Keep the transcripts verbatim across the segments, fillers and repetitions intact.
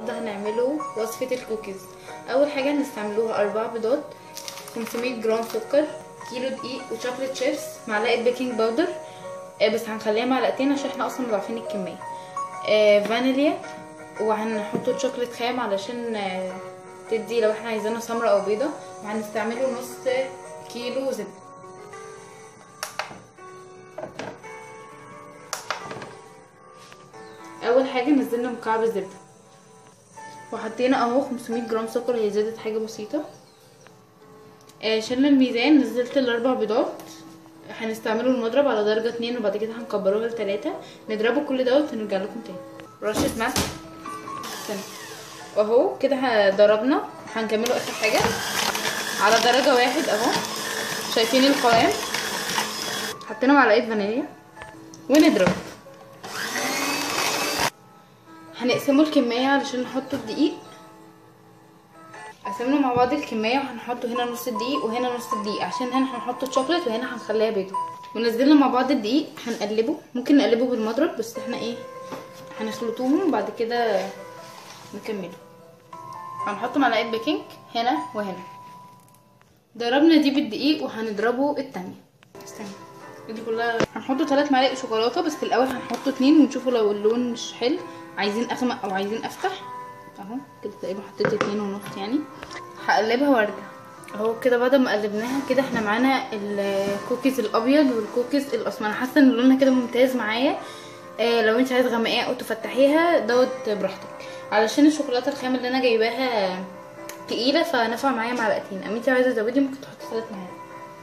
ده هنعمله وصفة الكوكيز. اول حاجة هنستعملوها اربع بيضات، خمسمية جرام سكر، كيلو دقيق وشوكليت شيبس، معلقة بيكنج باودر آه بس هنخليها معلقتين عشان احنا اصلا مضاعفين الكمية، آه فانيليا، وهنحطه شوكليت خام علشان آه تدي لو احنا عايزينها سمرة او بيضة، وهنستعمله نص كيلو زبدة. اول حاجة نزلنا مكعب الزبدة وحطينا اهو خمسمية جرام سكر، هي زادت حاجة بسيطة. آه شلنا الميزان، نزلت الاربع بيضات، هنستعمله المضرب على درجة اتنين وبعد كده هنكبروها لتلاتة، نضربه كل دوت ونرجع لكم تاني. رشة ملح استنى اهو كده ضربنا، هنكمله اخر حاجة على درجة واحد اهو. شايفين القوام؟ حطينا معلقة فانيليا ونضرب. هنقسمه الكمية علشان نحطه الدقيق، قسمنا مع بعض الكمية وهنحطه هنا نص الدقيق وهنا نص الدقيق عشان هنا هنحط الشوكولات وهنا هنخليها بيضة. ونزلنا مع بعض الدقيق هنقلبه، ممكن نقلبه بالمضرب بس احنا ايه هنخلطوهم وبعد كده نكمله. هنحط معلقة بيكنج هنا وهنا. ضربنا دي بالدقيق وهنضربه التانية. استنى دي كلها هنحطه ثلاث معالق شوكولاته، بس الاول هنحطه اتنين ونشوفه لو اللون مش حلو، عايزين اغمق او عايزين افتح. اهو كده تقريبا حطيت اتنين ونص يعني. هقلبها وارجع. اهو كده بعد ما قلبناها كده احنا معانا الكوكيز الابيض والكوكيز الاسمر. انا حاسه ان لونها كده ممتاز معايا. آه لو انت عايزه تغمقيها او تفتحيها دوت براحتك، علشان الشوكولاته الخام اللي انا جايباها تقيله فنفع معايا معلقتين، اما انت عايزه تزودي ممكن تحطي ثلاث معالق.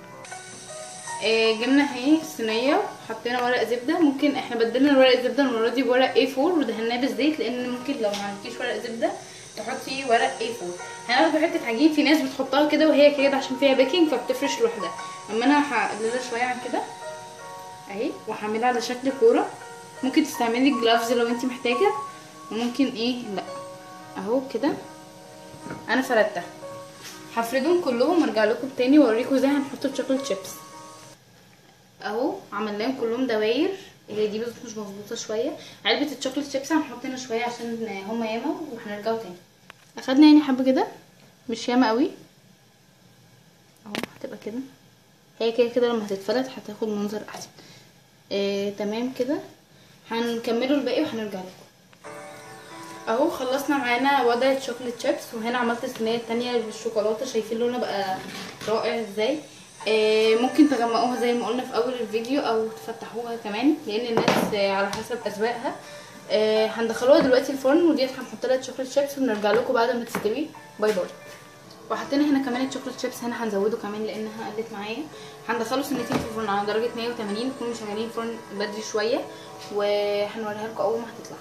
آه جبنا اهي الصينيه، حطينا ورق زبده، ممكن احنا بدلنا الورق الزبده المره دي بورق اي اربعة ودهناه بالزيت، لان ممكن لو ما عندكيش ورق زبده تحطي ورق اي اربعة. هناخد حته عجين، في ناس بتحطها كده وهي كده عشان فيها بيكنج فبتفرش لوحدها، اما انا هقللها شويه عن كده اهي وهعملها على شكل كوره. ممكن تستعملي جلافز لو انت محتاجه، وممكن ايه لا. اهو كده انا فردتها، هفردهم كلهم وارجع لكم تاني واوريكم ازاي هنحط الشوكليت شيبس. اهو عملناهم كلهم دواير، هي دي بس مش مظبوطه شويه. علبه الشوكليت شيبس هنحط هنا شويه عشان هما ياما وهنرجعوا تاني. اخدنا يعني حبه كده مش ياما قوي اهو، هتبقى كده هي كده كده لما هتتفلت هتاخد منظر احسن. آه تمام كده، هنكملوا الباقي وهنرجع لكم. اهو خلصنا معانا وضع الشوكليت شيبس، وهنا عملت الصينيه التانية بالشوكولاته. شايفين لونها بقى رائع ازاي؟ آه ممكن تغمقوها زي ما قلنا في اول الفيديو او تفتحوها كمان، لان الناس آه على حسب اذواقها. آه هندخلوها دلوقتي الفرن، وديت هنحط لها الشوكليت شيبس ونرجع لكم بعد ما تستوي. باي باي. وحطينا هنا كمان الشوكليت شيبس، هنا هنزوده كمان لانها قلت معايا. هندخله سنتين في الفرن على درجه مية وتمانين، نكونوا مشغلين الفرن بدري شويه وهنوريها لكم اول ما هتطلع.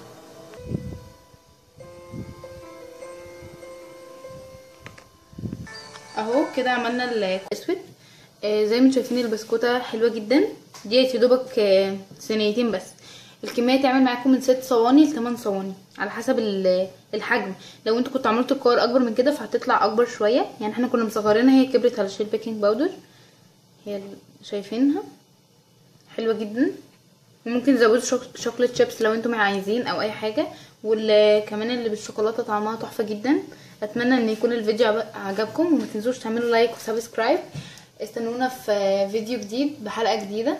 اهو كده عملنا الاسود. آه زي ما شايفين البسكوته حلوه جدا، ديت يدوبك آه صينيتين بس. الكميه تعمل معاكم من ست صواني لتمن صواني على حسب الحجم. لو انتوا كنتوا عملتوا الكور اكبر من كده فهتطلع اكبر شويه، يعني احنا كنا مصغرينها هي كبرت علشان البيكنج باودر. هي شايفينها حلوه جدا، وممكن تزودوا شوك... شوكليت شيبس لو انتم عايزين او اي حاجه. وكمان اللي بالشوكولاته طعمها تحفه جدا. اتمنى ان يكون الفيديو عجبكم، وما تنسوش تعملوا لايك وسبسكرايب. استنونا في فيديو جديد بحلقه جديده،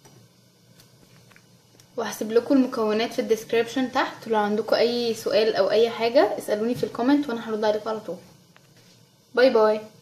وهسيب لكم المكونات في الديسكريبشن تحت، ولو عندكم اي سؤال او اي حاجه اسالوني في الكومنت وانا هرد عليكم على طول. باي باي.